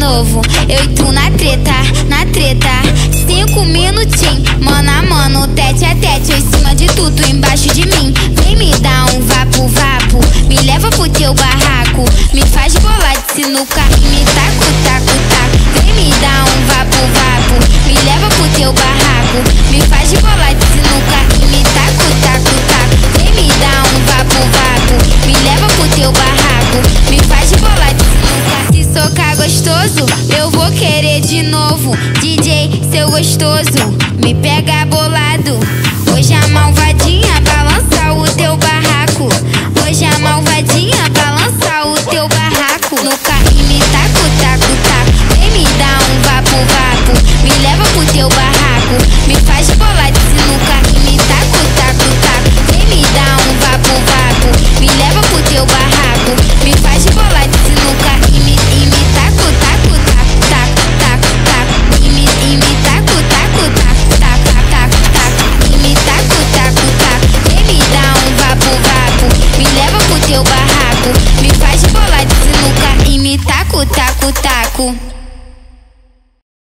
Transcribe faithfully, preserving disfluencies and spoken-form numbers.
novo. Eu e tu na treta, na treta. Cinco minutinhos, mano a mano, tete a tete. Eu em cima de tu, tu embaixo de mim. Vem me dar um vapo, vapo. Me leva pro teu barraco. Me faz bolar de sinuca e me taco, taco, taco. Vem me dar um vapo, vapo. Me leva pro teu barraco. Me faz bolar de sinuca e me taco, taco, taco. Vem me dar um vapo, vapo. Me leva pro teu barraco. Me faz bolar de sinuca. Se socar gostoso, eu vou querer de novo. D J, seu gostoso, me pega bolado. Hoje a malvadinha balança o teu barraco. Hoje a malvadinha balança o teu barraco. No carro me taco, taco, taco. Vem me dar um vapo, vapo. Me leva pro teu barraco. Me faz bolar de sinuca e me taco, taco, taco. Vem me dar um vapo, vapo. Me leva pro teu barraco. Me faz bolar de sinuca e me, e me taco, taco, taco, taco, taco, taco. E me, e me taco, taco, taco, taco, taco, taco. E me taco, taco, taco. Vem me dar um vapo, vapo. Me leva pro teu barraco. Me faz bolar de sinuca e me taco, taco, taco.